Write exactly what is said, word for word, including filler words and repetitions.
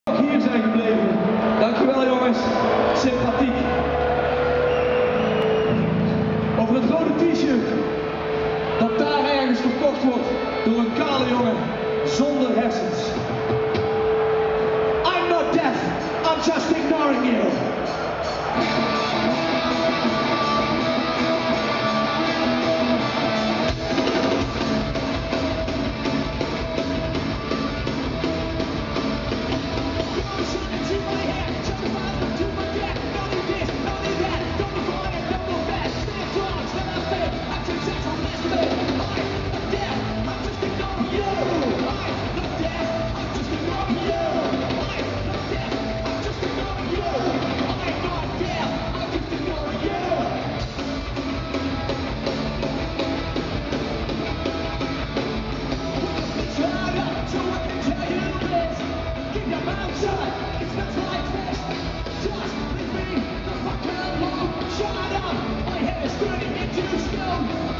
Hier zijn gebleven. Dankjewel jongens. Sympathiek. Over het rode t-shirt dat daar ergens verkocht wordt door een kale jongen zonder hersens. I'm not deaf, I'm just ignoring you. Shut up! My head is turning into stone!